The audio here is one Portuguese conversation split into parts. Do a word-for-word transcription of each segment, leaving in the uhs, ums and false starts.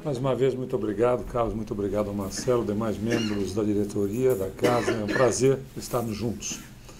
Mais uma vez, muito obrigado, Carlos, muito obrigado ao Marcelo, demais membros da diretoria da casa. É um prazer estarmos juntos.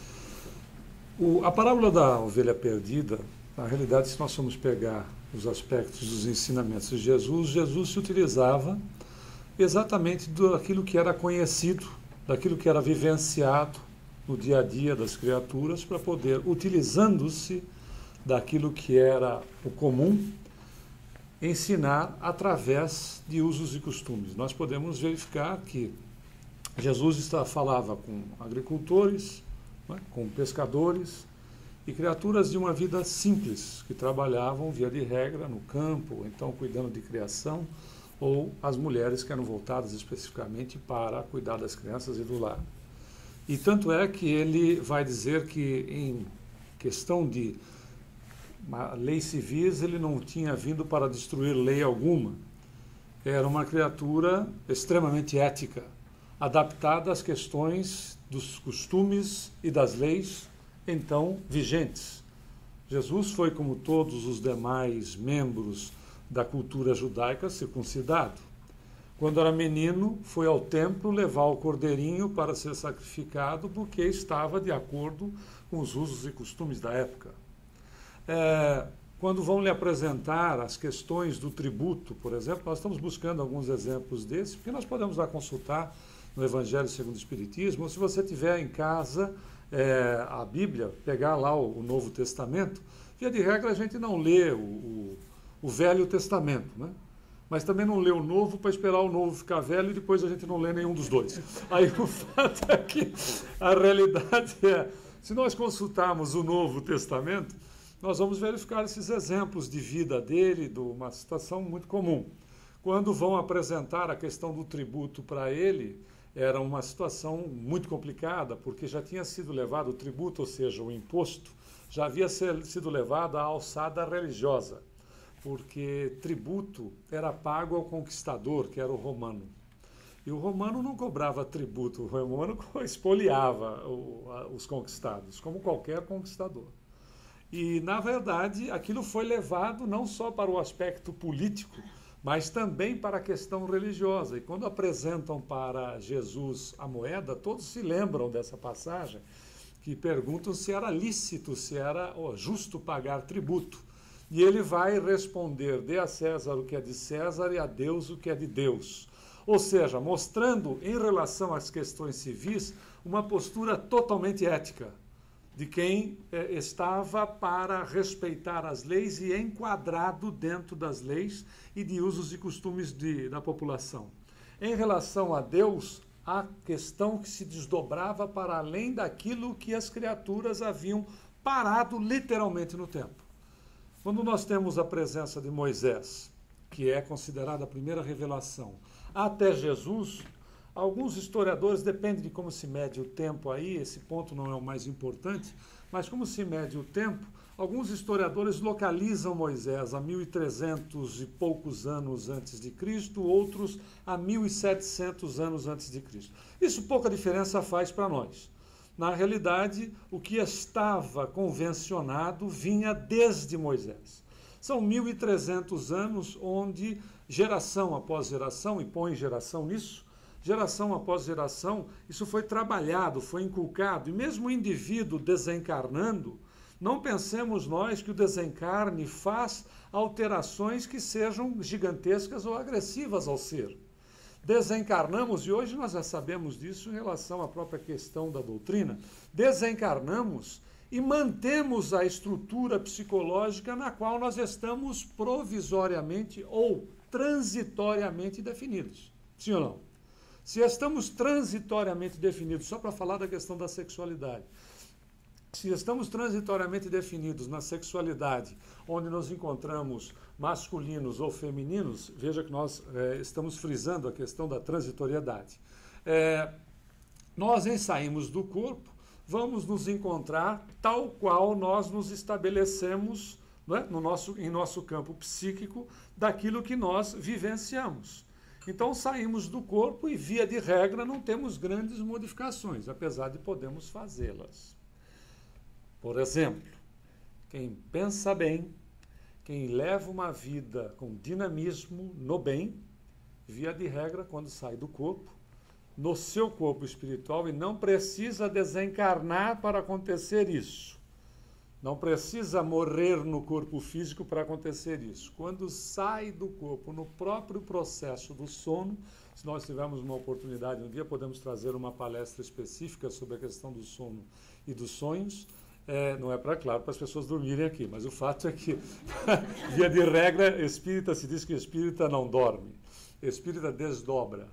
O, a parábola da ovelha perdida, na realidade, se nós formos pegar os aspectos dos ensinamentos de Jesus, Jesus se utilizava exatamente daquilo que era conhecido, daquilo que era vivenciado no dia a dia das criaturas, para poder, utilizando-se daquilo que era o comum, ensinar através de usos e costumes. Nós podemos verificar que Jesus está, falava com agricultores, né, com pescadores e criaturas de uma vida simples, que trabalhavam, via de regra, no campo, ou então cuidando de criação, ou as mulheres que eram voltadas especificamente para cuidar das crianças e do lar. E tanto é que ele vai dizer que, em questão de uma lei civis, ele não tinha vindo para destruir lei alguma. Era uma criatura extremamente ética, adaptada às questões dos costumes e das leis então vigentes. Jesus foi, como todos os demais membros da cultura judaica, circuncidado. Quando era menino, foi ao templo levar o cordeirinho para ser sacrificado, porque estava de acordo com os usos e costumes da época. É, quando vão lhe apresentar as questões do tributo, por exemplo, nós estamos buscando alguns exemplos desses, porque nós podemos lá consultar no Evangelho segundo o Espiritismo, ou se você tiver em casa é, a Bíblia, pegar lá o, o Novo Testamento, via de regra a gente não lê o, o, o Velho Testamento, né? Mas também não lê o Novo para esperar o Novo ficar velho e depois a gente não lê nenhum dos dois. Aí o fato é que a realidade é, se nós consultarmos o Novo Testamento, nós vamos verificar esses exemplos de vida dele, de uma situação muito comum. Quando vão apresentar a questão do tributo para ele, era uma situação muito complicada, porque já tinha sido levado o tributo, ou seja, o imposto, já havia sido levado à alçada religiosa, porque tributo era pago ao conquistador, que era o romano. E o romano não cobrava tributo, o romano expoliava os conquistados, como qualquer conquistador. E, na verdade, aquilo foi levado não só para o aspecto político, mas também para a questão religiosa. E quando apresentam para Jesus a moeda, todos se lembram dessa passagem, que perguntam se era lícito, se era oh, justo pagar tributo. E ele vai responder, dê a César o que é de César e a Deus o que é de Deus. Ou seja, mostrando, em relação às questões civis, uma postura totalmente ética, de quem eh, estava para respeitar as leis e enquadrado dentro das leis e de usos e costumes de, da população. Em relação a Deus, a questão que se desdobrava para além daquilo que as criaturas haviam parado literalmente no tempo. Quando nós temos a presença de Moisés, que é considerada a primeira revelação, até Jesus, alguns historiadores, depende de como se mede o tempo aí, esse ponto não é o mais importante, mas como se mede o tempo, alguns historiadores localizam Moisés a mil e trezentos e poucos anos antes de Cristo, outros a mil e setecentos anos antes de Cristo. Isso pouca diferença faz para nós. Na realidade, o que estava convencionado vinha desde Moisés. São mil e trezentos anos onde geração após geração, e põe geração nisso, geração após geração, isso foi trabalhado, foi inculcado, e mesmo o indivíduo desencarnando, não pensemos nós que o desencarne faz alterações que sejam gigantescas ou agressivas ao ser. Desencarnamos, e hoje nós já sabemos disso em relação à própria questão da doutrina, desencarnamos e mantemos a estrutura psicológica na qual nós estamos provisoriamente ou transitoriamente definidos. Sim ou não? Se estamos transitoriamente definidos, só para falar da questão da sexualidade, se estamos transitoriamente definidos na sexualidade, onde nos encontramos masculinos ou femininos, veja que nós é, estamos frisando a questão da transitoriedade. É, nós, em saímos do corpo, vamos nos encontrar tal qual nós nos estabelecemos, não é? no nosso, em nosso campo psíquico, daquilo que nós vivenciamos. Então saímos do corpo e, via de regra, não temos grandes modificações, apesar de podermos fazê-las. Por exemplo, quem pensa bem, quem leva uma vida com dinamismo no bem, via de regra, quando sai do corpo, no seu corpo espiritual, e não precisa desencarnar para acontecer isso. Não precisa morrer no corpo físico para acontecer isso. Quando sai do corpo, no próprio processo do sono, se nós tivermos uma oportunidade um dia, podemos trazer uma palestra específica sobre a questão do sono e dos sonhos. É, não é para, claro, para as pessoas dormirem aqui, mas o fato é que, via de regra, espírita se diz que espírita não dorme. Espírita desdobra.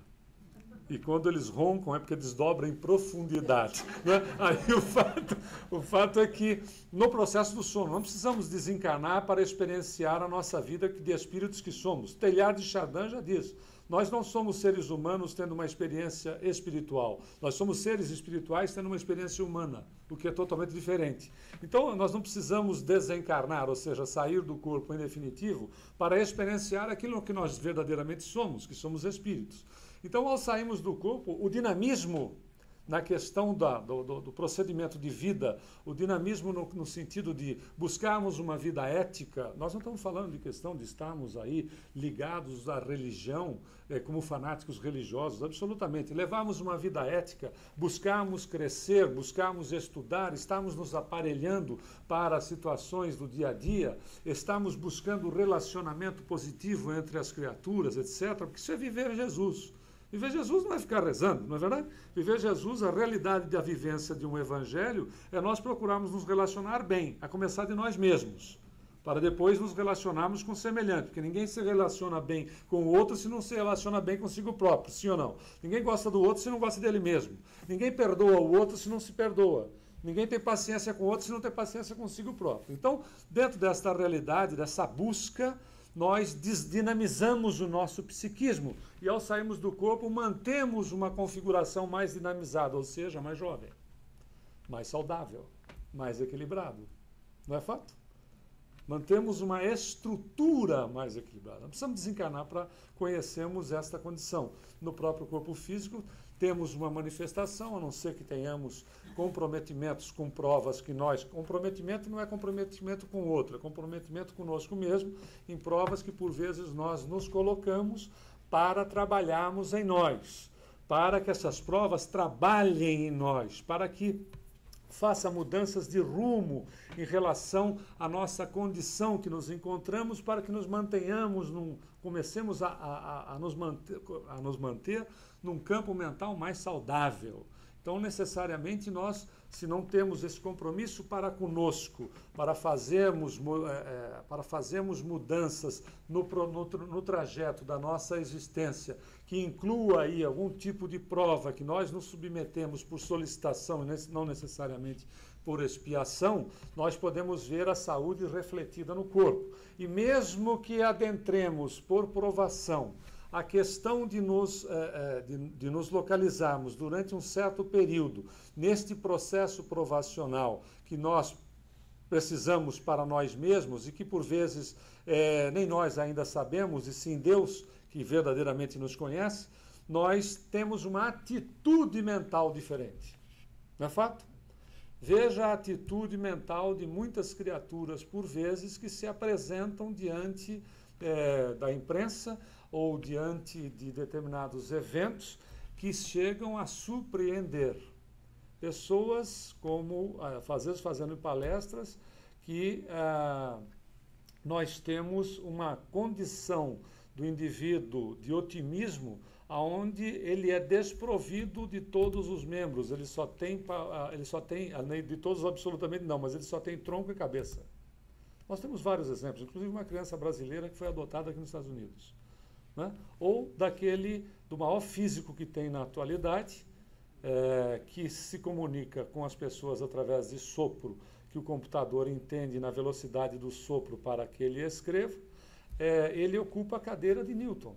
E quando eles roncam é porque desdobram em profundidade. Né? Aí o fato, o fato é que, no processo do sono, não precisamos desencarnar para experienciar a nossa vida de espíritos que somos. Teilhard de Chardin já diz, nós não somos seres humanos tendo uma experiência espiritual. Nós somos seres espirituais tendo uma experiência humana, o que é totalmente diferente. Então, nós não precisamos desencarnar, ou seja, sair do corpo em definitivo, para experienciar aquilo que nós verdadeiramente somos, que somos espíritos. Então, ao sairmos do corpo, o dinamismo na questão da, do, do, do procedimento de vida, o dinamismo no, no sentido de buscarmos uma vida ética, nós não estamos falando de questão de estarmos aí ligados à religião, é, como fanáticos religiosos, absolutamente. Levarmos uma vida ética, buscarmos crescer, buscarmos estudar, estarmos nos aparelhando para situações do dia a dia, estarmos buscando relacionamento positivo entre as criaturas, etcétera, porque isso é viver Jesus. Viver Jesus não é ficar rezando, não é verdade? Viver Jesus, a realidade da vivência de um evangelho, é nós procurarmos nos relacionar bem, a começar de nós mesmos, para depois nos relacionarmos com o semelhante, porque ninguém se relaciona bem com o outro se não se relaciona bem consigo próprio, sim ou não? Ninguém gosta do outro se não gosta dele mesmo. Ninguém perdoa o outro se não se perdoa. Ninguém tem paciência com o outro se não tem paciência consigo próprio. Então, dentro desta realidade, dessa busca, nós desdinamizamos o nosso psiquismo e, ao sairmos do corpo, mantemos uma configuração mais dinamizada, ou seja, mais jovem, mais saudável, mais equilibrado. Não é fato? Mantemos uma estrutura mais equilibrada. Não precisamos desencarnar para conhecermos esta condição. No próprio corpo físico, temos uma manifestação, a não ser que tenhamos comprometimentos com provas que nós... Comprometimento não é comprometimento com o outro, é comprometimento conosco mesmo, em provas que, por vezes, nós nos colocamos para trabalharmos em nós, para que essas provas trabalhem em nós, para que faça mudanças de rumo em relação à nossa condição que nos encontramos, para que nos mantenhamos, num, comecemos a, a, a, nos manter, a nos manter num campo mental mais saudável. Então, necessariamente, nós, se não temos esse compromisso para conosco, para fazermos, é, para fazermos mudanças no, no, no trajeto da nossa existência, que inclua aí algum tipo de prova que nós nos submetemos por solicitação, não necessariamente por expiação, nós podemos ver a saúde refletida no corpo. E mesmo que adentremos por provação a questão de nos, de, de nos localizarmos durante um certo período neste processo provacional que nós precisamos para nós mesmos e que por vezes é, nem nós ainda sabemos, e sim Deus que verdadeiramente nos conhece, nós temos uma atitude mental diferente. Não é fato? Veja a atitude mental de muitas criaturas, por vezes, que se apresentam diante é, da imprensa ou diante de determinados eventos que chegam a surpreender. Pessoas como, às vezes fazendo palestras, que ah, nós temos uma condição do indivíduo de otimismo onde ele é desprovido de todos os membros, ele só tem, ele só tem, de todos absolutamente não, mas ele só tem tronco e cabeça. Nós temos vários exemplos, inclusive uma criança brasileira que foi adotada aqui nos Estados Unidos. Né? Ou daquele, do maior físico que tem na atualidade, é, que se comunica com as pessoas através de sopro, que o computador entende na velocidade do sopro para que ele escreva, é, ele ocupa a cadeira de Newton.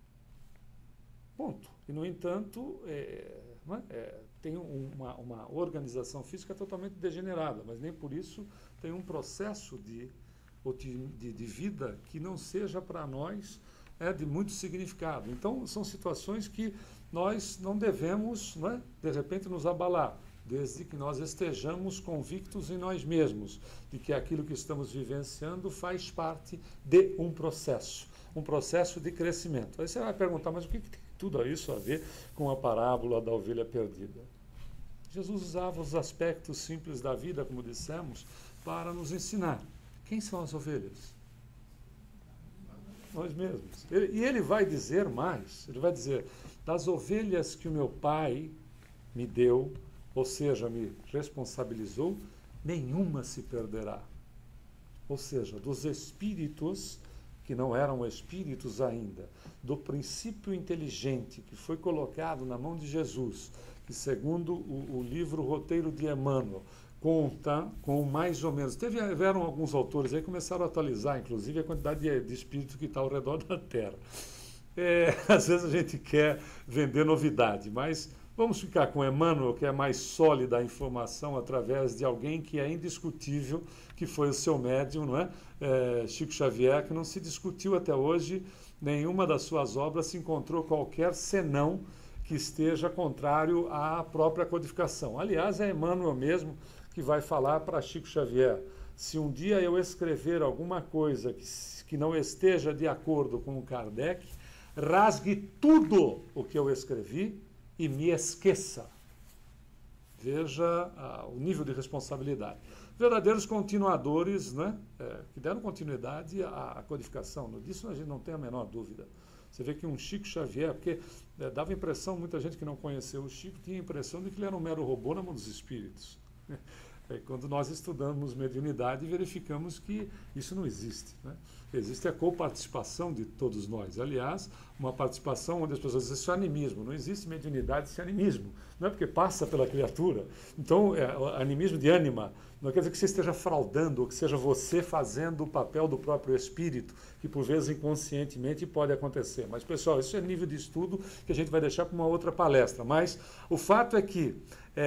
Ponto. E, no entanto, é, é, tem uma, uma organização física totalmente degenerada, mas nem por isso tem um processo de, de, de vida que não seja para nós é, de muito significado. Então, são situações que nós não devemos, não é, de repente, nos abalar. desde que nós estejamos convictos em nós mesmos, de que aquilo que estamos vivenciando faz parte de um processo, um processo de crescimento. Aí você vai perguntar, mas o que tem tudo isso a ver com a parábola da ovelha perdida? Jesus usava os aspectos simples da vida, como dissemos, para nos ensinar. Quem são as ovelhas? Nós mesmos. Ele, e ele vai dizer mais, ele vai dizer, das ovelhas que o meu pai me deu, ou seja, me responsabilizou, nenhuma se perderá. Ou seja, dos espíritos que não eram espíritos ainda, do princípio inteligente que foi colocado na mão de Jesus, que segundo o, o livro Roteiro de Emmanuel, conta com mais ou menos... Teve, tiveram alguns autores aí que começaram a atualizar, inclusive, a quantidade de, de espíritos que está ao redor da Terra. É, às vezes a gente quer vender novidade, mas vamos ficar com Emmanuel, que é mais sólida a informação através de alguém que é indiscutível, que foi o seu médium, não é? É, Chico Xavier, que não se discutiu até hoje, nenhuma das suas obras se encontrou qualquer senão que esteja contrário à própria codificação. Aliás, é Emmanuel mesmo que vai falar para Chico Xavier, se um dia eu escrever alguma coisa que, que não esteja de acordo com o Kardec, rasgue tudo o que eu escrevi e me esqueça. Veja ah, o nível de responsabilidade. Verdadeiros continuadores, né, é, que deram continuidade à, à codificação. Disso a gente não tem a menor dúvida. Você vê que um Chico Xavier, porque é, dava impressão, muita gente que não conheceu o Chico tinha a impressão de que ele era um mero robô na mão dos espíritos. É, quando nós estudamos mediunidade, verificamos que isso não existe, né? Existe a coparticipação de todos nós. Aliás, uma participação onde as pessoas dizem isso é animismo. Não existe mediunidade sem animismo. Não é porque passa pela criatura. Então, é, animismo de ânima não quer dizer que você esteja fraudando, ou que seja você fazendo o papel do próprio espírito, que por vezes inconscientemente pode acontecer. Mas, pessoal, isso é nível de estudo que a gente vai deixar para uma outra palestra. Mas o fato é que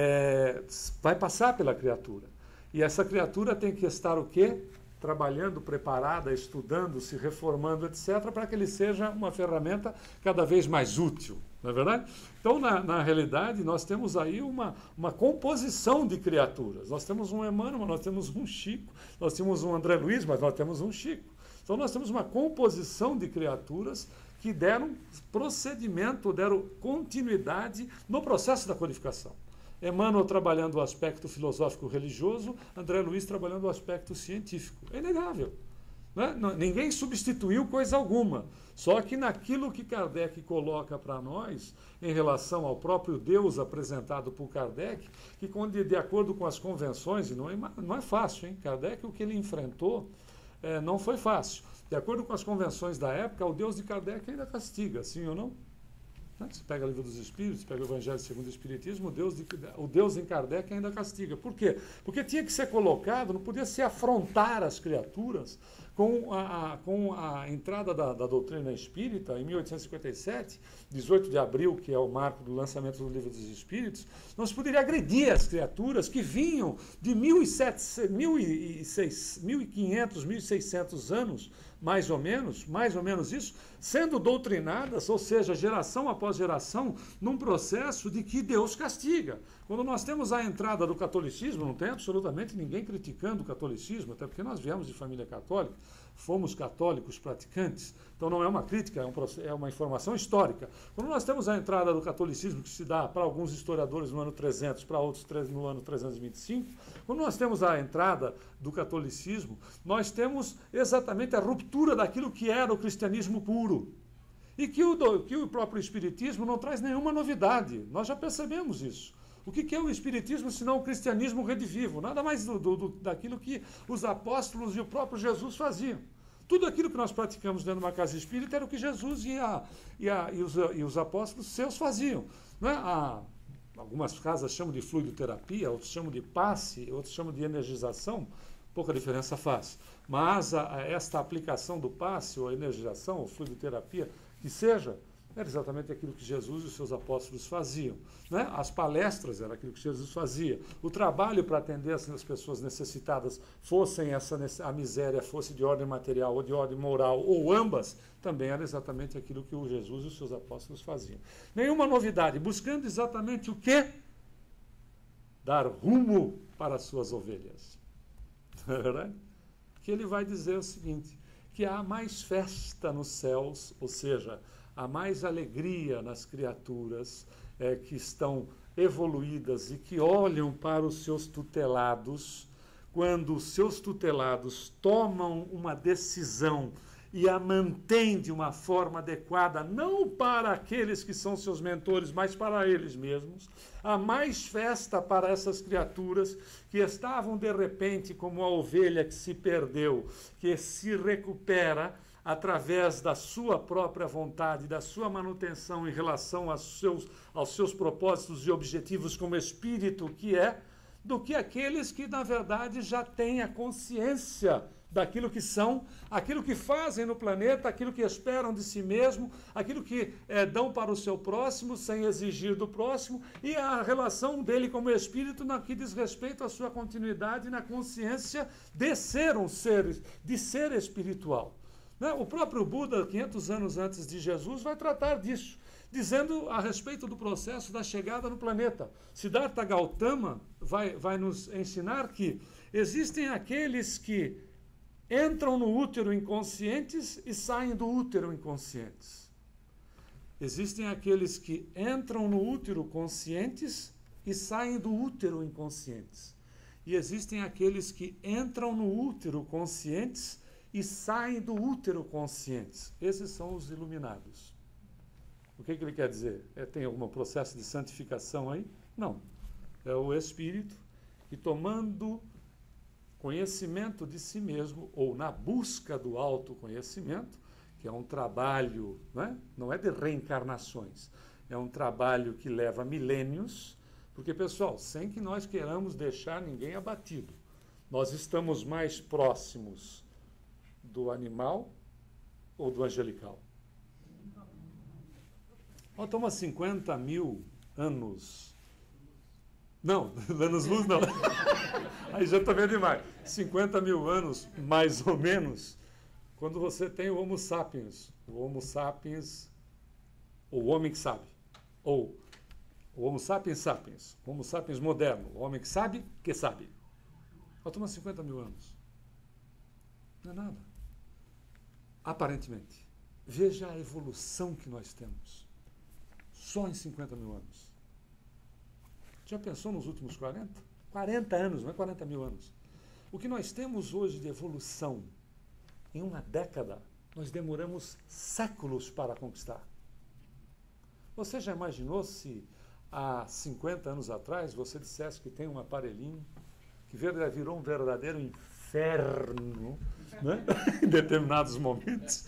é, vai passar pela criatura. E essa criatura tem que estar o quê? Trabalhando, preparada, estudando, se reformando, etcétera, para que ele seja uma ferramenta cada vez mais útil, não é verdade? Então, na, na realidade, nós temos aí uma, uma composição de criaturas. Nós temos um Emmanuel, nós temos um Chico, nós temos um André Luiz, mas nós temos um Chico. Então, nós temos uma composição de criaturas que deram procedimento, deram continuidade no processo da codificação. Emmanuel trabalhando o aspecto filosófico-religioso, André Luiz trabalhando o aspecto científico. É inegável. Né? Ninguém substituiu coisa alguma. Só que naquilo que Kardec coloca para nós, em relação ao próprio Deus apresentado por Kardec, que de, de acordo com as convenções, e não é, não é fácil, hein? Kardec, o que ele enfrentou, é, não foi fácil. De acordo com as convenções da época, o Deus de Kardec ainda castiga, sim ou não? Você pega o Livro dos Espíritos, pega o Evangelho segundo o Espiritismo, o Deus, de, o Deus em Kardec ainda castiga. Por quê? Porque tinha que ser colocado, não podia se afrontar as criaturas com a, a, com a entrada da, da doutrina espírita, em mil oitocentos e cinquenta e sete, dezoito de abril, que é o marco do lançamento do Livro dos Espíritos, não se poderia agredir as criaturas que vinham de mil e quinhentos, mil e seiscentos anos, mais ou menos, mais ou menos isso, sendo doutrinadas, ou seja, geração após geração, num processo de que Deus castiga. Quando nós temos a entrada do catolicismo, não tem absolutamente ninguém criticando o catolicismo, até porque nós viemos de família católica, fomos católicos praticantes, então não é uma crítica, é, um, é uma informação histórica. Quando nós temos a entrada do catolicismo, que se dá para alguns historiadores no ano trezentos, para outros no ano trezentos e vinte e cinco, quando nós temos a entrada do catolicismo, nós temos exatamente a ruptura daquilo que era o cristianismo puro. E que o, que o próprio Espiritismo não traz nenhuma novidade. Nós já percebemos isso. O que é o Espiritismo senão o cristianismo redivivo? Nada mais do, do, do, daquilo que os apóstolos e o próprio Jesus faziam. Tudo aquilo que nós praticamos dentro de uma casa espírita era o que Jesus e, a, e, a, e, os, e os apóstolos seus faziam. Não é? a, algumas casas chamam de fluidoterapia, outros chamam de passe, outros chamam de energização. Pouca diferença faz. Mas a, a esta aplicação do passe, ou a energização, ou fluidoterapia, que seja, era exatamente aquilo que Jesus e os seus apóstolos faziam. Né? As palestras era aquilo que Jesus fazia. O trabalho para atender as pessoas necessitadas, fossem essa, a miséria fosse de ordem material ou de ordem moral, ou ambas, também era exatamente aquilo que o Jesus e os seus apóstolos faziam. Nenhuma novidade, buscando exatamente o quê? dar rumo para as suas ovelhas. Não é verdade? Que ele vai dizer o seguinte, que há mais festa nos céus, ou seja, há mais alegria nas criaturas é, que estão evoluídas e que olham para os seus tutelados, quando os seus tutelados tomam uma decisão e a mantêm de uma forma adequada, não para aqueles que são seus mentores, mas para eles mesmos. Há mais festa para essas criaturas que estavam de repente como a ovelha que se perdeu, que se recupera através da sua própria vontade, da sua manutenção em relação aos seus, aos seus propósitos e objetivos como espírito que é, do que aqueles que, na verdade, já têm a consciência daquilo que são, aquilo que fazem no planeta, aquilo que esperam de si mesmo, aquilo que é, dão para o seu próximo sem exigir do próximo, e a relação dele como espírito na que diz respeito à sua continuidade na consciência de ser um ser, de ser espiritual. Né? O próprio Buda, quinhentos anos antes de Jesus, vai tratar disso, dizendo a respeito do processo da chegada no planeta. Siddhartha Gautama vai, vai nos ensinar que existem aqueles que entram no útero inconscientes e saem do útero inconscientes. Existem aqueles que entram no útero conscientes e saem do útero inconscientes. E existem aqueles que entram no útero conscientes e saem do útero conscientes. Esses são os iluminados. O que, que ele quer dizer? É, tem algum processo de santificação aí? Não. É o espírito que, tomando conhecimento de si mesmo, ou na busca do autoconhecimento, que é um trabalho, não é, não é de reencarnações, é um trabalho que leva milênios, porque, pessoal, sem que nós queiramos deixar ninguém abatido, nós estamos mais próximos do animal ou do angelical? Nós estamos a cinquenta mil anos. Não, anos-luz não. Aí já está vendo demais. cinquenta mil anos, mais ou menos, quando você tem o Homo sapiens. O Homo sapiens, o homem que sabe. Ou o Homo sapiens sapiens. O Homo sapiens moderno. O homem que sabe, que sabe. Nós estamos a cinquenta mil anos. Não é nada. Aparentemente. Veja a evolução que nós temos. Só em cinquenta mil anos. Já pensou nos últimos quarenta? quarenta anos, não é quarenta mil anos. O que nós temos hoje de evolução, em uma década, nós demoramos séculos para conquistar. Você já imaginou se há cinquenta anos atrás você dissesse que tem um aparelhinho que virou um verdadeiro inferno, né? Em determinados momentos,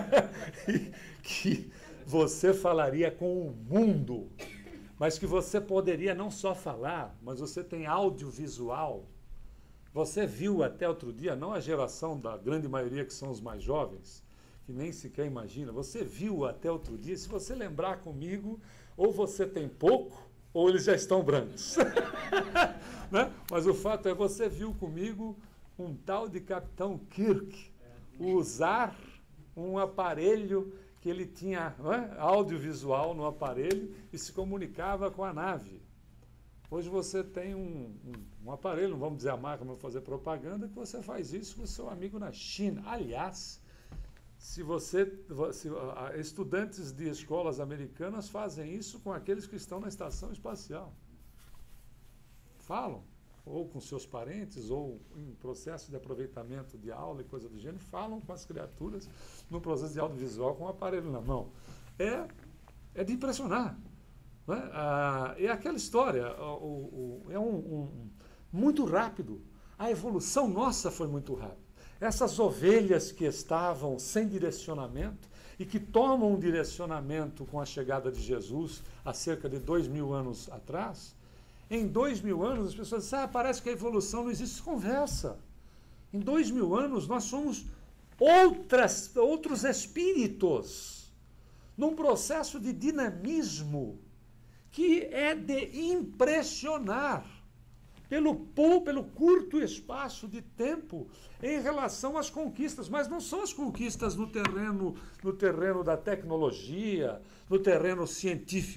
que você falaria com o mundo, mas que você poderia não só falar, mas você tem audiovisual. Você viu até outro dia, não a geração da grande maioria que são os mais jovens, que nem sequer imagina, você viu até outro dia, se você lembrar comigo, ou você tem pouco, ou eles já estão brancos. Né? Mas o fato é, você viu comigo um tal de Capitão Kirk usar um aparelho que ele tinha, não é, audiovisual no aparelho e se comunicava com a nave. Hoje você tem um, um, um aparelho, não vamos dizer a marca, não vou fazer propaganda, que você faz isso com o seu amigo na China. Aliás, se você, se, uh, estudantes de escolas americanas fazem isso com aqueles que estão na estação espacial. Falam, ou com seus parentes, ou em processo de aproveitamento de aula e coisa do gênero, falam com as criaturas no processo de audiovisual com o aparelho na mão. É, é de impressionar. Não é? Ah, é aquela história, o, o, é um, um, muito rápido. A evolução nossa foi muito rápida. Essas ovelhas que estavam sem direcionamento e que tomam um direcionamento com a chegada de Jesus há cerca de dois mil anos atrás, em dois mil anos as pessoas dizem, ah, parece que a evolução não existe. Conversa. Em dois mil anos nós somos outras, outros espíritos num processo de dinamismo que é de impressionar pelo, pelo curto espaço de tempo em relação às conquistas, mas não são as conquistas no terreno, no terreno da tecnologia, no terreno científico.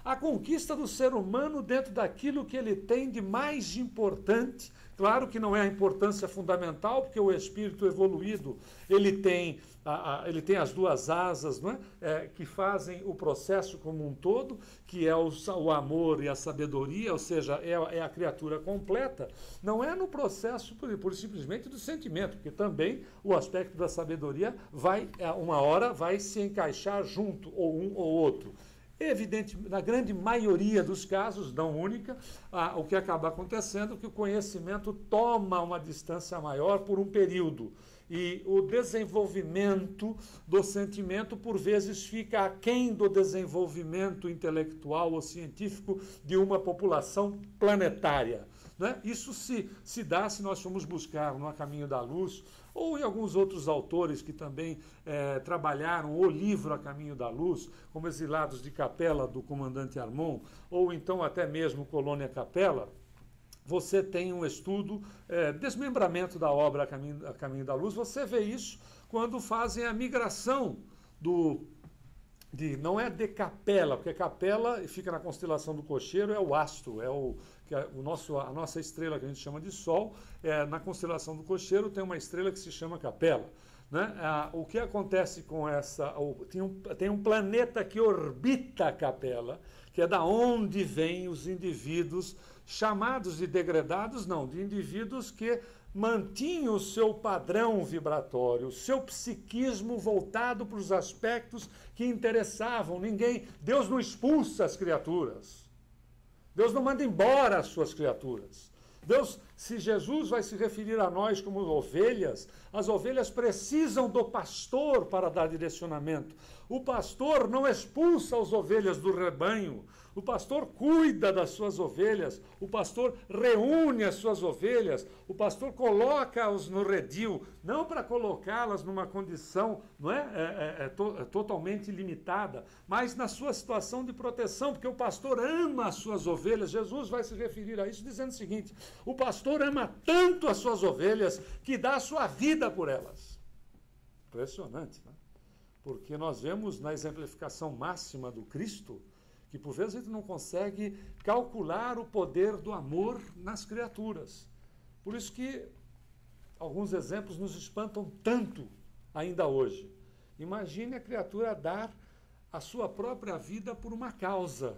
a conquista do ser humano dentro daquilo que ele tem de mais importante. Claro que não é a importância fundamental, porque o espírito evoluído ele tem, a, a, ele tem as duas asas, não é? É, que fazem o processo como um todo, que é o, o amor e a sabedoria, ou seja, é, é a criatura completa. Não é no processo por, por simplesmente do sentimento, porque também o aspecto da sabedoria vai, uma hora, vai se encaixar junto, ou um ou outro. Evidente, na grande maioria dos casos, não única, ah, o que acaba acontecendo é que o conhecimento toma uma distância maior por um período. E o desenvolvimento do sentimento, por vezes, fica aquém do desenvolvimento intelectual ou científico de uma população planetária. Né? Isso se, se dá se nós formos buscar no A Caminho da Luz, ou em alguns outros autores que também é, trabalharam o livro A Caminho da Luz, como Exilados de Capela, do comandante Armon, ou então até mesmo Colônia Capela. Você tem um estudo, é, desmembramento da obra A Caminho, A Caminho da Luz, você vê isso quando fazem a migração do... De, não é de Capela, porque Capela fica na constelação do Cocheiro, é o astro, é o, que é o nosso, a nossa estrela que a gente chama de Sol. É, na constelação do Cocheiro tem uma estrela que se chama Capela. Né? Ah, o que acontece com essa... O, tem, um, tem um planeta que orbita a Capela, que é da onde vêm os indivíduos chamados de degradados, não, de indivíduos que mantinham o seu padrão vibratório, o seu psiquismo voltado para os aspectos que interessavam. Ninguém, Deus não expulsa as criaturas. Deus não manda embora as suas criaturas. Deus, se Jesus vai se referir a nós como ovelhas, as ovelhas precisam do pastor para dar direcionamento. O pastor não expulsa as ovelhas do rebanho. O pastor cuida das suas ovelhas. O pastor reúne as suas ovelhas. O pastor coloca-os no redil, não para colocá-las numa condição, não é, é, é, é, to, é totalmente limitada, mas na sua situação de proteção, porque o pastor ama as suas ovelhas. Jesus vai se referir a isso dizendo o seguinte: o pastor ama tanto as suas ovelhas que dá a sua vida por elas. Impressionante, né? Porque nós vemos na exemplificação máxima do Cristo que por vezes a gente não consegue calcular o poder do amor nas criaturas. Por isso que alguns exemplos nos espantam tanto ainda hoje. Imagine a criatura dar a sua própria vida por uma causa.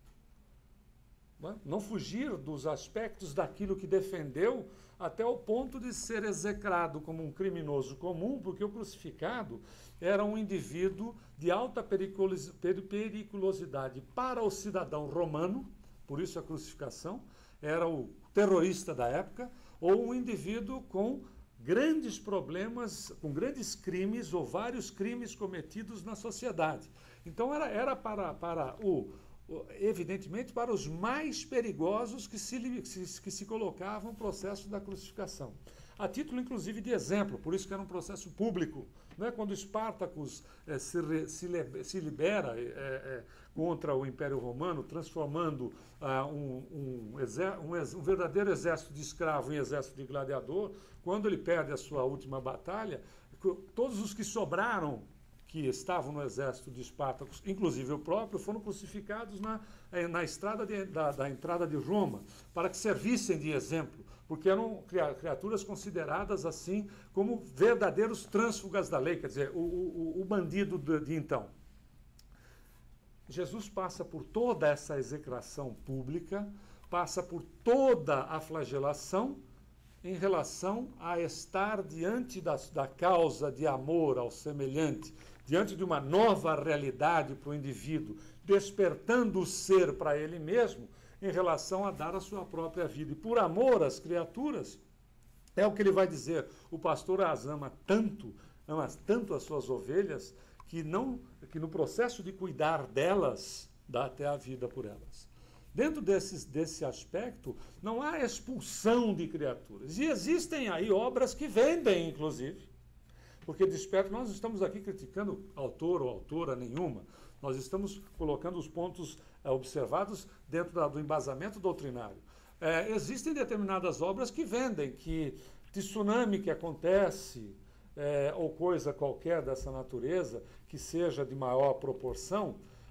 Não fugir dos aspectos daquilo que defendeu até o ponto de ser execrado como um criminoso comum, porque o crucificado era um indivíduo de alta periculosidade para o cidadão romano, por isso a crucificação, era o terrorista da época, ou um indivíduo com grandes problemas, com grandes crimes ou vários crimes cometidos na sociedade. Então era, era para, para o... evidentemente para os mais perigosos que se, que se colocavam no processo da crucificação. A título, inclusive, de exemplo, por isso que era um processo público. Né? Quando Espartacus é, se, se, se libera é, é, contra o Império Romano, transformando ah, um, um, um, um verdadeiro exército de escravo em exército de gladiador, quando ele perde a sua última batalha, todos os que sobraram que estavam no exército de Espartacus, inclusive o próprio, foram crucificados na, na estrada de, da, da entrada de Roma, para que servissem de exemplo, porque eram criaturas consideradas assim como verdadeiros trânsfugas da lei, quer dizer, o, o, o bandido de, de então. Jesus passa por toda essa execração pública, passa por toda a flagelação, em relação a estar diante da, da causa de amor ao semelhante, diante de uma nova realidade para o indivíduo, despertando o ser para ele mesmo, em relação a dar a sua própria vida. E por amor às criaturas, é o que ele vai dizer, o pastor as ama tanto, ama tanto as suas ovelhas, que, não, que no processo de cuidar delas, dá até a vida por elas. Dentro desses, desse aspecto, não há expulsão de criaturas. E existem aí obras que vendem, inclusive. Porque desperta, nós não estamos aqui criticando autor ou autora nenhuma. Nós estamos colocando os pontos é, observados dentro da, do embasamento doutrinário. É, existem determinadas obras que vendem, que tsunami que acontece, é, ou coisa qualquer dessa natureza, que seja de maior proporção,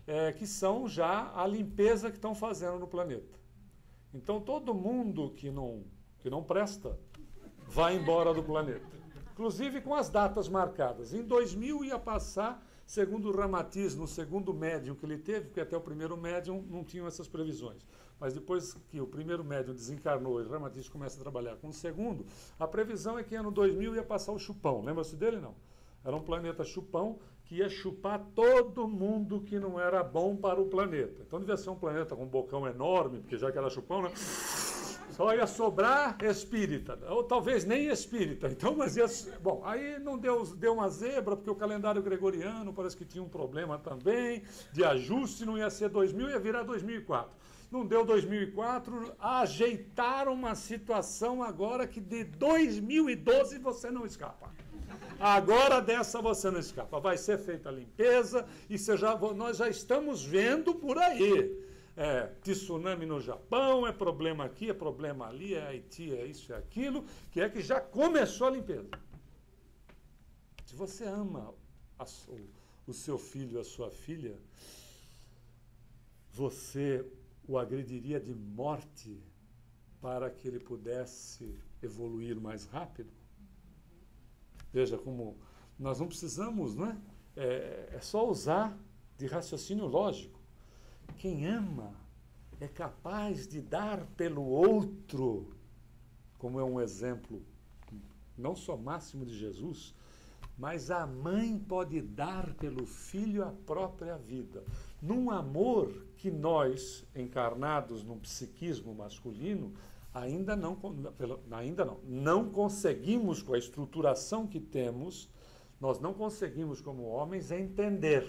é, que são já a limpeza que estão fazendo no planeta. Então todo mundo que não, que não presta vai embora do planeta. Inclusive com as datas marcadas. Em dois mil ia passar, segundo o Ramatiz, no segundo médium que ele teve, porque até o primeiro médium não tinham essas previsões. Mas depois que o primeiro médium desencarnou e o Ramatiz começa a trabalhar com o segundo, a previsão é que ano dois mil ia passar o chupão. Lembra-se dele, não? Era um planeta chupão que ia chupar todo mundo que não era bom para o planeta. Então devia ser um planeta com um bocão enorme, porque já que era chupão, né? Só ia sobrar espírita, ou talvez nem espírita. Então, mas ia... Bom, aí não deu, deu uma zebra, porque o calendário gregoriano parece que tinha um problema também, de ajuste, não ia ser dois mil, ia virar dois mil e quatro. Não deu dois mil e quatro, ajeitaram uma situação agora que de dois mil e doze você não escapa. Agora dessa você não escapa. Vai ser feita a limpeza e você já, nós já estamos vendo por aí. É tsunami no Japão, é problema aqui, é problema ali, é Haiti, é isso e é aquilo, que é que já começou a limpeza. Se você ama a, o, o seu filho, a sua filha, você o agrediria de morte para que ele pudesse evoluir mais rápido? Veja como nós não precisamos, não é? É, é só usar de raciocínio lógico. Quem ama é capaz de dar pelo outro, como é um exemplo não só máximo de Jesus, mas a mãe pode dar pelo filho a própria vida. Num amor que nós, encarnados num psiquismo masculino, ainda não, ainda não, não conseguimos, com a estruturação que temos, nós não conseguimos como homens entender.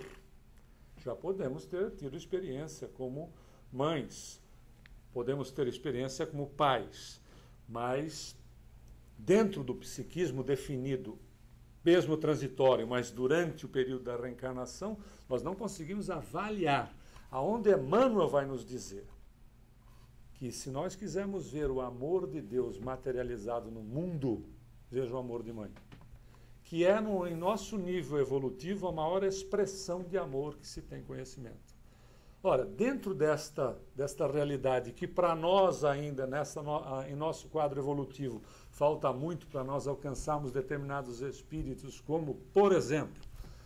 Já podemos ter tido experiência como mães, podemos ter experiência como pais, mas dentro do psiquismo definido, mesmo transitório, mas durante o período da reencarnação, nós não conseguimos avaliar. Aonde Emmanuel vai nos dizer que se nós quisermos ver o amor de Deus materializado no mundo, veja o amor de mãe, que é no, em nosso nível evolutivo a maior expressão de amor que se tem conhecimento. Ora, dentro desta, desta realidade que para nós ainda, nessa no, em nosso quadro evolutivo, falta muito para nós alcançarmos determinados espíritos, como, por exemplo,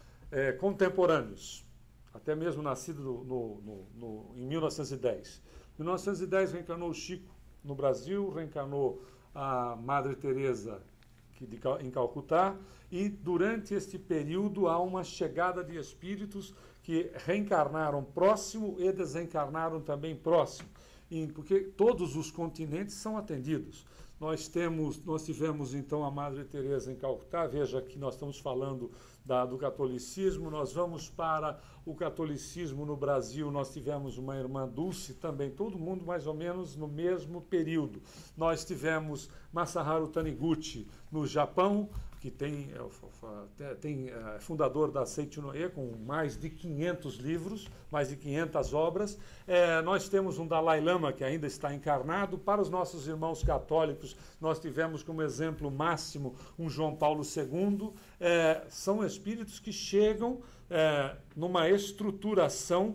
é, contemporâneos, até mesmo nascido no, no, no, no, em mil novecentos e dez. Em mil novecentos e dez reencarnou o Chico no Brasil, reencarnou a Madre Teresa de, em Calcutá, e durante este período há uma chegada de espíritos que reencarnaram próximo e desencarnaram também próximo, e, porque todos os continentes são atendidos. Nós temos, nós tivemos então a Madre Teresa em Calcutá, veja que nós estamos falando da, do catolicismo, nós vamos para o catolicismo no Brasil, nós tivemos uma irmã Dulce também, todo mundo mais ou menos no mesmo período. Nós tivemos Masaharu Taniguchi no Japão, que tem, é, tem é fundador da Seicho-no-e, com mais de quinhentos livros, mais de quinhentas obras. É, nós temos um Dalai Lama que ainda está encarnado. Para os nossos irmãos católicos, nós tivemos como exemplo máximo um João Paulo segundo. É, são espíritos que chegam é, numa estruturação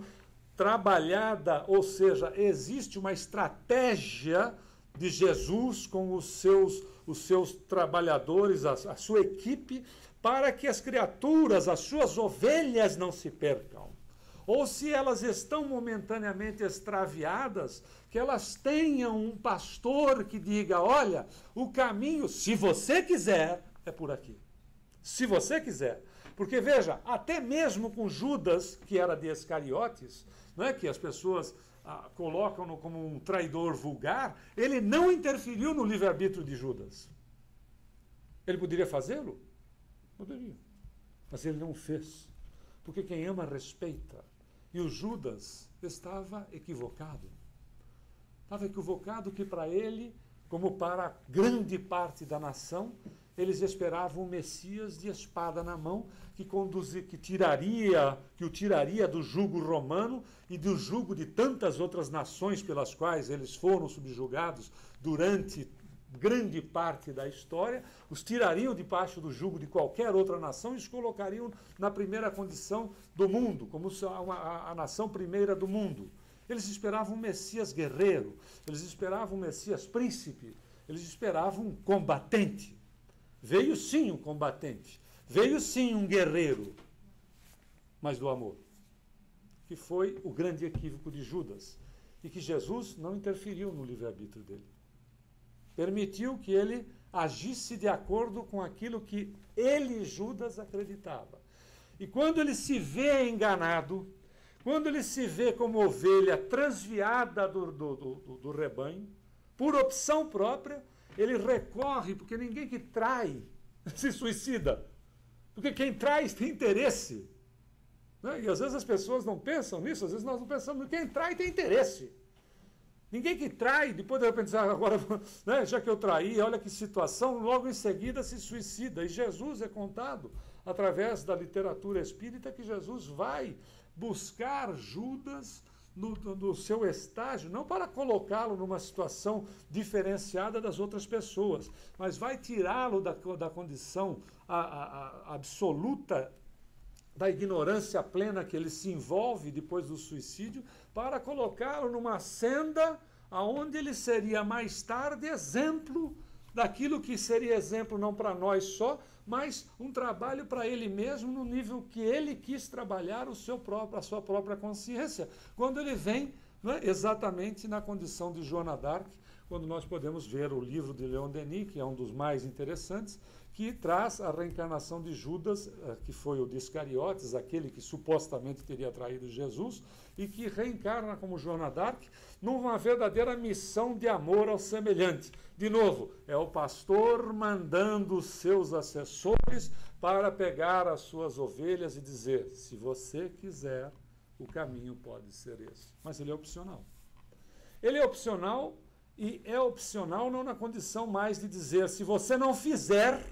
trabalhada, ou seja, existe uma estratégia de Jesus com os seus, os seus trabalhadores, a, a sua equipe, para que as criaturas, as suas ovelhas não se percam. Ou se elas estão momentaneamente extraviadas, que elas tenham um pastor que diga, olha, o caminho, se você quiser, é por aqui. Se você quiser. Porque, veja, até mesmo com Judas, que era de Iscariotes, não é, que as pessoas ah, colocam-no como um traidor vulgar, ele não interferiu no livre-arbítrio de Judas. Ele poderia fazê-lo? Poderia. Mas ele não fez. Porque quem ama, respeita. E o Judas estava equivocado. Estava equivocado que para ele, como para grande parte da nação, eles esperavam o Messias de espada na mão, que, conduzir, que, tiraria, que o tiraria do jugo romano e do jugo de tantas outras nações pelas quais eles foram subjugados durante grande parte da história, os tirariam debaixo do jugo de qualquer outra nação e os colocariam na primeira condição do mundo, como a, a, a nação primeira do mundo. Eles esperavam um Messias guerreiro, eles esperavam um Messias príncipe, eles esperavam um combatente. Veio sim um combatente, veio sim um guerreiro, mas do amor, que foi o grande equívoco de Judas, e que Jesus não interferiu no livre-arbítrio dele. Permitiu que ele agisse de acordo com aquilo que ele, Judas, acreditava. E quando ele se vê enganado, quando ele se vê como ovelha transviada do, do, do, do rebanho, por opção própria, ele recorre, porque ninguém que trai se suicida. Porque quem trai tem interesse. Né? E às vezes as pessoas não pensam nisso, às vezes nós não pensamos. Quem trai tem interesse. Ninguém que trai, depois de repente, agora, né, já que eu traí, olha que situação, logo em seguida se suicida. E Jesus é contado, através da literatura espírita, que Jesus vai buscar Judas no, no seu estágio, não para colocá-lo numa situação diferenciada das outras pessoas, mas vai tirá-lo da, da condição a, a, a absoluta da ignorância plena que ele se envolve depois do suicídio, para colocá-lo numa senda aonde ele seria mais tarde exemplo daquilo que seria exemplo não para nós só, mas um trabalho para ele mesmo no nível que ele quis trabalhar o seu próprio, a sua própria consciência, quando ele vem, né, exatamente na condição de Joana d'Arc, quando nós podemos ver o livro de Leon Denis, que é um dos mais interessantes, que traz a reencarnação de Judas, que foi o de Iscariotes, aquele que supostamente teria traído Jesus, e que reencarna como Joana d'Arc numa verdadeira missão de amor ao semelhante. De novo, é o pastor mandando os seus assessores para pegar as suas ovelhas e dizer, se você quiser, o caminho pode ser esse. Mas ele é opcional. Ele é opcional e é opcional não na condição mais de dizer, se você não fizer,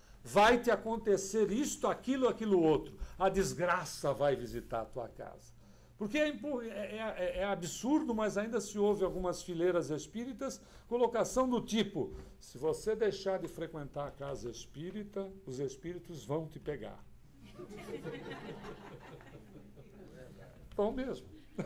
vai te acontecer isto, aquilo, aquilo outro. A desgraça vai visitar a tua casa. Porque é, é, é, é absurdo, mas ainda se ouve algumas fileiras espíritas, colocação do tipo, se você deixar de frequentar a casa espírita, os espíritos vão te pegar. Vão mesmo.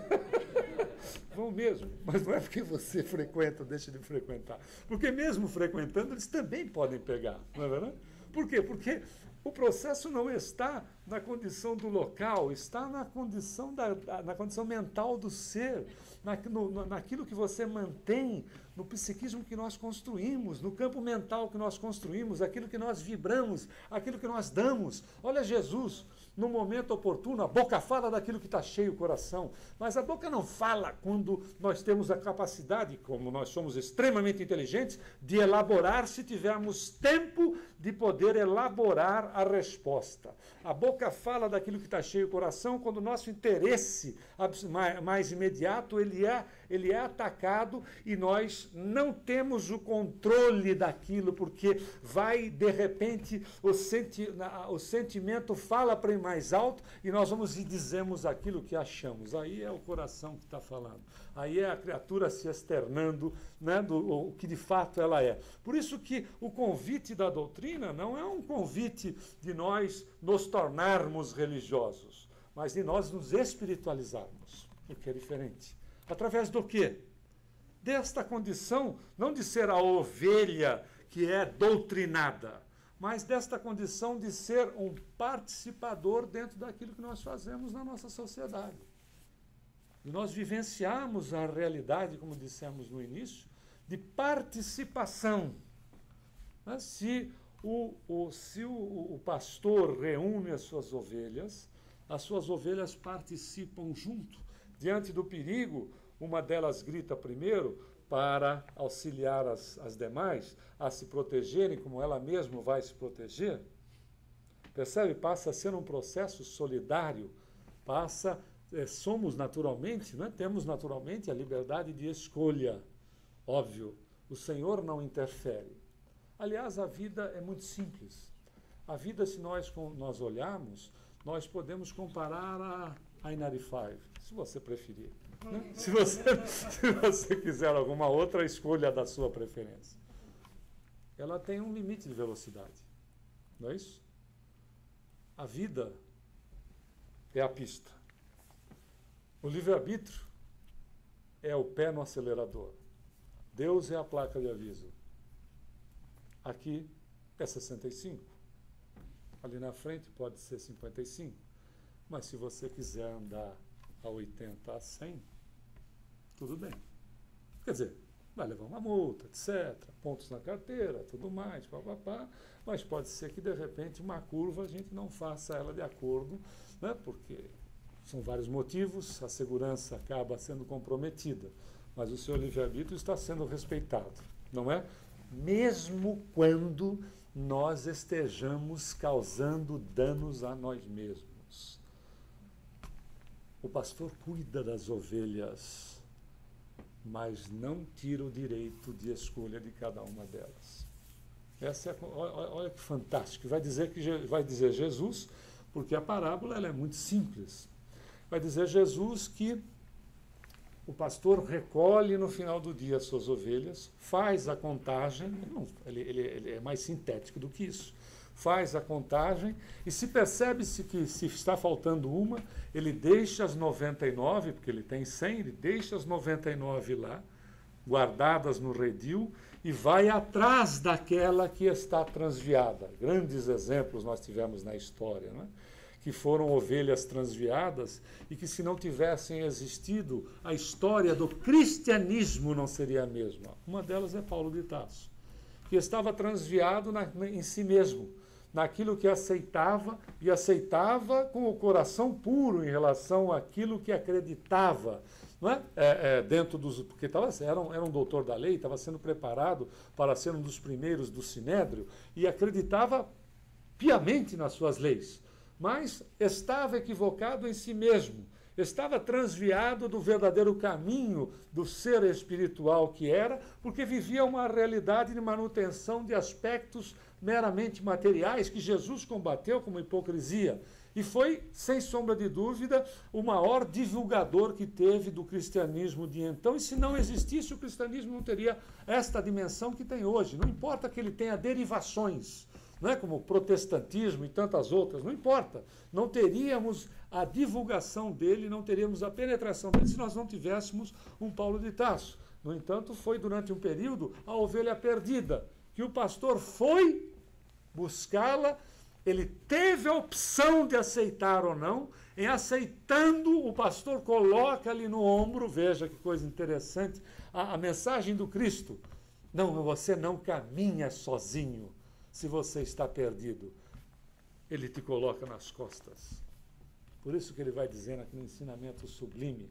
Vão mesmo. Mas não é porque você frequenta ou deixa de frequentar. Porque mesmo frequentando, eles também podem pegar. Não é verdade? Por quê? Porque o processo não está na condição do local, está na condição, da, na condição mental do ser, na, no, naquilo que você mantém, no psiquismo que nós construímos, no campo mental que nós construímos, aquilo que nós vibramos, aquilo que nós damos. Olha Jesus, no momento oportuno, a boca fala daquilo que está cheio o coração, mas a boca não fala quando nós temos a capacidade, como nós somos extremamente inteligentes, de elaborar, se tivermos tempo de poder elaborar a resposta. A boca fala daquilo que está cheio o coração quando o nosso interesse mais imediato ele é, ele é atacado e nós não temos o controle daquilo, porque vai, de repente, o, senti o sentimento fala para mais alto e nós vamos e dizemos aquilo que achamos. Aí é o coração que está falando. Aí é a criatura se externando, né, do o que de fato ela é. Por isso que o convite da doutrina não é um convite de nós nos tornarmos religiosos, mas de nós nos espiritualizarmos, porque é diferente. Através do quê? Desta condição, não de ser a ovelha que é doutrinada, mas desta condição de ser um participador dentro daquilo que nós fazemos na nossa sociedade. E nós vivenciamos a realidade, como dissemos no início, de participação. Mas se o, o, se o, o pastor reúne as suas ovelhas, as suas ovelhas participam junto. Diante do perigo, uma delas grita primeiro para auxiliar as, as demais a se protegerem, como ela mesma vai se proteger. Percebe? Passa a ser um processo solidário, passa, é, somos naturalmente, né? Temos naturalmente a liberdade de escolha. Óbvio, o Senhor não interfere. Aliás, a vida é muito simples. A vida, se nós, nós olharmos, nós podemos comparar a, a Inari Five, se você preferir. Né? Se, você, se você quiser alguma outra, escolha da sua preferência. ela tem um limite de velocidade, não é isso? A vida é a pista. O livre-arbítrio é o pé no acelerador. Deus é a placa de aviso. Aqui é sessenta e cinco. Ali na frente pode ser cinquenta e cinco. Mas se você quiser andar a oitenta, a cem, tudo bem. Quer dizer, vai levar uma multa, etcétera. Pontos na carteira, tudo mais, papapá. Mas pode ser que, de repente, uma curva a gente não faça ela de acordo, né? Porque são vários motivos, a segurança acaba sendo comprometida. Mas o seu livre-arbítrio está sendo respeitado, não é? Mesmo quando nós estejamos causando danos a nós mesmos. O pastor cuida das ovelhas, mas não tira o direito de escolha de cada uma delas. Essa é, olha, olha que fantástico. Vai dizer, que, vai dizer Jesus, porque a parábola ela é muito simples. Vai dizer Jesus que o pastor recolhe no final do dia as suas ovelhas, faz a contagem, não, ele, ele, ele é mais sintético do que isso, faz a contagem e se percebe-se que se está faltando uma, ele deixa as noventa e nove, porque ele tem cem, ele deixa as noventa e nove lá, guardadas no redil, e vai atrás daquela que está transviada. Grandes exemplos nós tivemos na história, não é? Que foram ovelhas transviadas e que, se não tivessem existido, a história do cristianismo não seria a mesma. Uma delas é Paulo de Tarso, que estava transviado na, em si mesmo, naquilo que aceitava, e aceitava com o coração puro em relação àquilo que acreditava, não é? É, é, dentro dos, porque tava, era, um, era um doutor da lei, estava sendo preparado para ser um dos primeiros do Sinédrio, e acreditava piamente nas suas leis. Mas estava equivocado em si mesmo, estava transviado do verdadeiro caminho do ser espiritual que era, porque vivia uma realidade de manutenção de aspectos meramente materiais que Jesus combateu como hipocrisia. E foi, sem sombra de dúvida, o maior divulgador que teve do cristianismo de então. E se não existisse, o cristianismo não teria esta dimensão que tem hoje. Não importa que ele tenha derivações, não é, como o protestantismo e tantas outras, não importa. Não teríamos a divulgação dele, não teríamos a penetração dele se nós não tivéssemos um Paulo de Tarso. No entanto, foi durante um período a ovelha perdida, que o pastor foi buscá-la, ele teve a opção de aceitar ou não. Em aceitando, o pastor coloca ali no ombro, veja que coisa interessante, a, a mensagem do Cristo. Não, você não caminha sozinho. Se você está perdido, ele te coloca nas costas. Por isso que ele vai dizendo aqui no ensinamento sublime: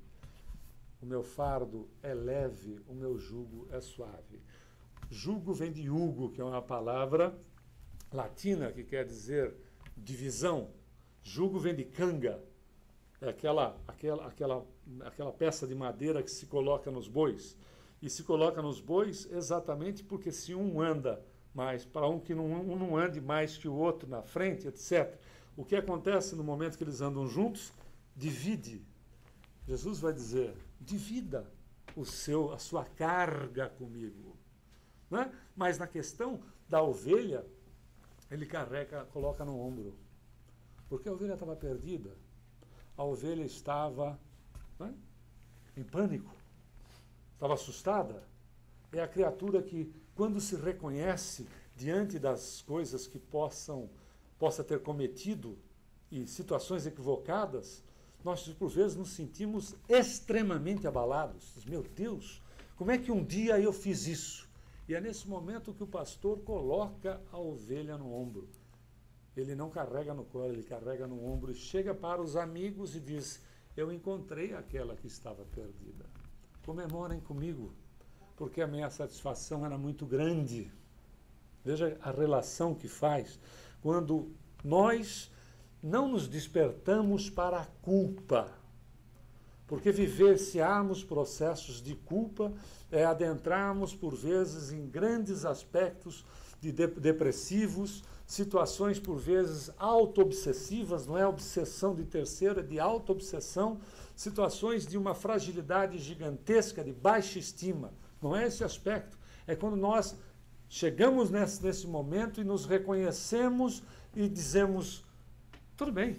o meu fardo é leve, o meu jugo é suave. Jugo vem de Hugo, que é uma palavra latina que quer dizer divisão. Jugo vem de canga, é aquela, aquela, aquela, aquela peça de madeira que se coloca nos bois. E se coloca nos bois exatamente porque se um anda mais, para um que não, um não ande mais que o outro na frente, etcétera. O que acontece no momento que eles andam juntos? Divide. Jesus vai dizer, divida o seu, a sua carga comigo. Não é? Mas na questão da ovelha, ele carrega, coloca no ombro. Porque a ovelha estava perdida. A ovelha estava, não é, em pânico. Estava assustada. É a criatura que, quando se reconhece diante das coisas que possam, possa ter cometido e situações equivocadas, nós, por vezes, nos sentimos extremamente abalados. Meu Deus, como é que um dia eu fiz isso? E é nesse momento que o pastor coloca a ovelha no ombro. Ele não carrega no colo, ele carrega no ombro e chega para os amigos e diz: eu encontrei aquela que estava perdida. Comemorem comigo, porque a minha satisfação era muito grande. Veja a relação que faz quando nós não nos despertamos para a culpa. Porque vivenciarmos processos de culpa é adentrarmos, por vezes, em grandes aspectos de de depressivos, situações, por vezes, auto-obsessivas, não é obsessão de terceiro, é de auto-obsessão, situações de uma fragilidade gigantesca, de baixa estima. Não é esse aspecto. É quando nós chegamos nesse, nesse momento e nos reconhecemos e dizemos, tudo bem,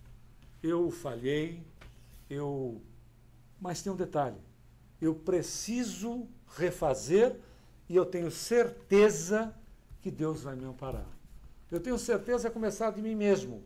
eu falhei, eu... mas tem um detalhe, eu preciso refazer e eu tenho certeza que Deus vai me amparar. Eu tenho certeza a começar de mim mesmo.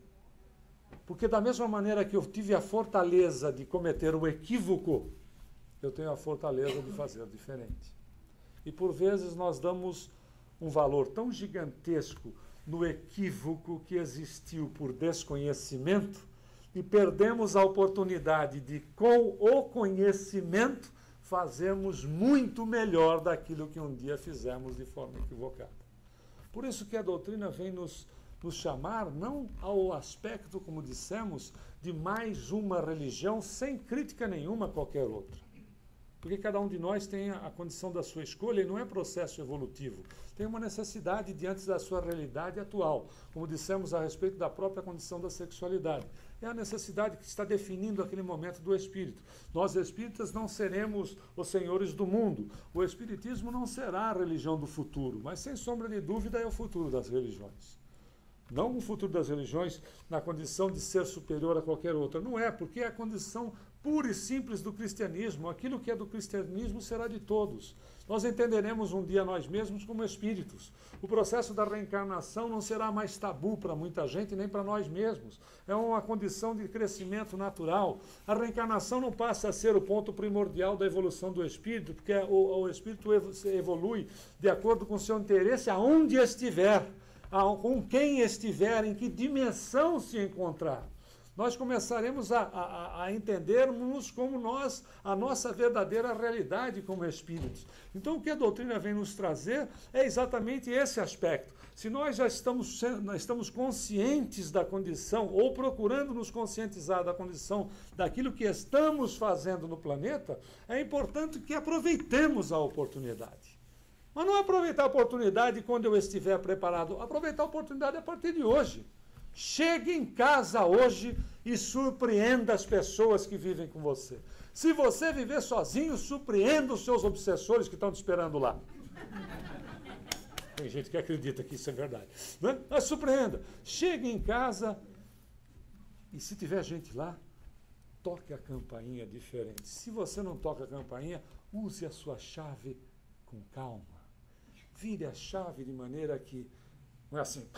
Porque da mesma maneira que eu tive a fortaleza de cometer o equívoco, eu tenho a fortaleza de fazer diferente. E por vezes nós damos um valor tão gigantesco no equívoco que existiu por desconhecimento e perdemos a oportunidade de, com o conhecimento, fazermos muito melhor daquilo que um dia fizemos de forma equivocada. Por isso que a doutrina vem nos, nos chamar, não ao aspecto, como dissemos, de mais uma religião, sem crítica nenhuma a qualquer outra. Porque cada um de nós tem a condição da sua escolha e não é processo evolutivo. Tem uma necessidade diante da sua realidade atual, como dissemos a respeito da própria condição da sexualidade. É a necessidade que está definindo aquele momento do espírito. Nós espíritas não seremos os senhores do mundo. O espiritismo não será a religião do futuro, mas sem sombra de dúvida é o futuro das religiões. Não o futuro das religiões na condição de ser superior a qualquer outra. Não é, porque é a condição pura e simples do cristianismo. Aquilo que é do cristianismo será de todos. Nós entenderemos um dia nós mesmos como espíritos. O processo da reencarnação não será mais tabu para muita gente, nem para nós mesmos. É uma condição de crescimento natural. A reencarnação não passa a ser o ponto primordial da evolução do espírito, porque o, o espírito evolui de acordo com o seu interesse aonde estiver. Com quem estiver, em que dimensão se encontrar. Nós começaremos a, a, a entendermos como nós, a nossa verdadeira realidade como espíritos. Então o que a doutrina vem nos trazer é exatamente esse aspecto. Se nós já estamos, nós estamos conscientes da condição, ou procurando nos conscientizar da condição daquilo que estamos fazendo no planeta, é importante que aproveitemos a oportunidade. Mas não aproveitar a oportunidade quando eu estiver preparado. Aproveitar a oportunidade a partir de hoje. Chegue em casa hoje e surpreenda as pessoas que vivem com você. Se você viver sozinho, surpreenda os seus obsessores que estão te esperando lá. Tem gente que acredita que isso é verdade. Né? Mas surpreenda. Chegue em casa e se tiver gente lá, toque a campainha diferente. Se você não toca a campainha, use a sua chave com calma. Vire a chave de maneira que não é assim.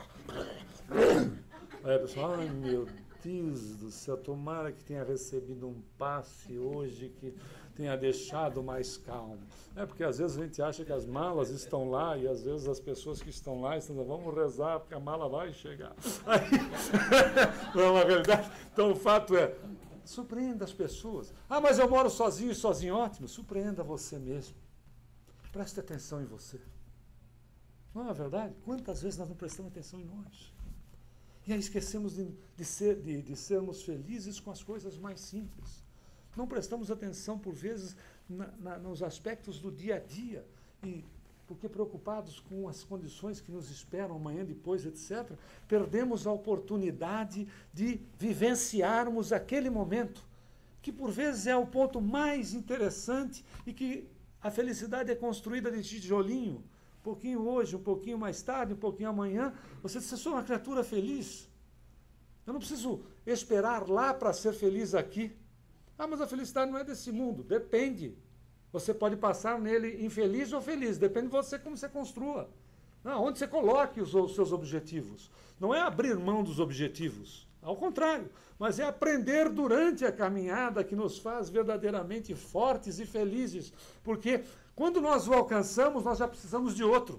Aí a pessoa, ai meu Deus do céu, tomara que tenha recebido um passe hoje, que tenha deixado mais calmo. É porque às vezes a gente acha que as malas estão lá e às vezes as pessoas que estão lá estão dizendo, vamos rezar porque a mala vai chegar. Aí, não é uma realidade. Então o fato é, surpreenda as pessoas. Ah, mas eu moro sozinho e sozinho, ótimo, surpreenda você mesmo. Preste atenção em você. Não é verdade? Quantas vezes nós não prestamos atenção em nós? E aí esquecemos de, de, ser, de, de sermos felizes com as coisas mais simples. Não prestamos atenção, por vezes, na, na, nos aspectos do dia a dia. E, porque preocupados com as condições que nos esperam amanhã, depois, etcétera, perdemos a oportunidade de vivenciarmos aquele momento, que por vezes é o ponto mais interessante e que a felicidade é construída de tijolinho. Um pouquinho hoje, um pouquinho mais tarde, um pouquinho amanhã. Você diz, eu sou uma criatura feliz. Eu não preciso esperar lá para ser feliz aqui. Ah, mas a felicidade não é desse mundo. Depende. Você pode passar nele infeliz ou feliz. Depende de você como você construa. Não, onde você coloque os, os seus objetivos. Não é abrir mão dos objetivos. Ao contrário. Mas é aprender durante a caminhada que nos faz verdadeiramente fortes e felizes. Porque quando nós o alcançamos, nós já precisamos de outro.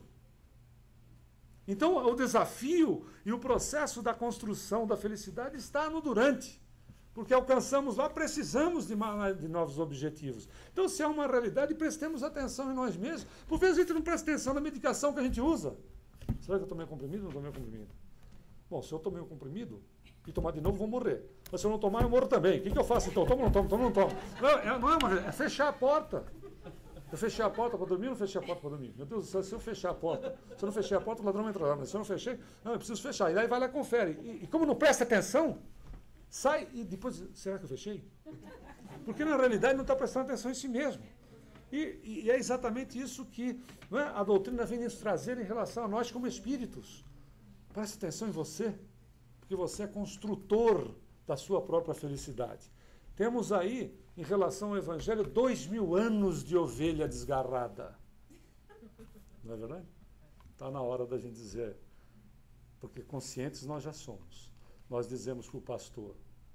Então, o desafio e o processo da construção da felicidade está no durante. Porque alcançamos lá, precisamos de, de novos objetivos. Então, se é uma realidade, prestemos atenção em nós mesmos. Por vezes a gente não presta atenção na medicação que a gente usa. Será que eu tomei um comprimido ou não tomei um comprimido? Bom, se eu tomei um comprimido e tomar de novo, vou morrer. Mas se eu não tomar, eu morro também. O que, que eu faço então? Tomo ou não tomo? Tomo ou não tomo? Não, é, não é uma é fechar a porta. Eu fechei a porta para dormir ou não fechei a porta para dormir? Meu Deus do céu, se eu fechar a porta, se eu não fechei a porta, o ladrão vai entrar lá. Mas se eu não fechei, não, eu preciso fechar. E daí vai lá e confere. E, e como não presta atenção, sai e depois, será que eu fechei? Porque na realidade não está prestando atenção em si mesmo. E, e é exatamente isso que, não é, a doutrina vem nos trazer em relação a nós como espíritos. Preste atenção em você, porque você é construtor da sua própria felicidade. Temos aí, em relação ao Evangelho, dois mil anos de ovelha desgarrada. Não é verdade? Está na hora da gente dizer, porque conscientes nós já somos. Nós dizemos para o pastor,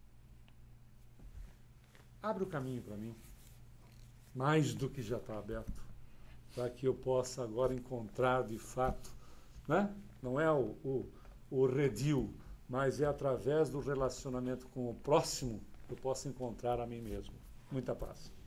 abre o caminho para mim, mais do que já está aberto, para que eu possa agora encontrar de fato, né? Não é o, o, o redil, mas é através do relacionamento com o próximo que eu possa encontrar a mim mesmo. Muita paz.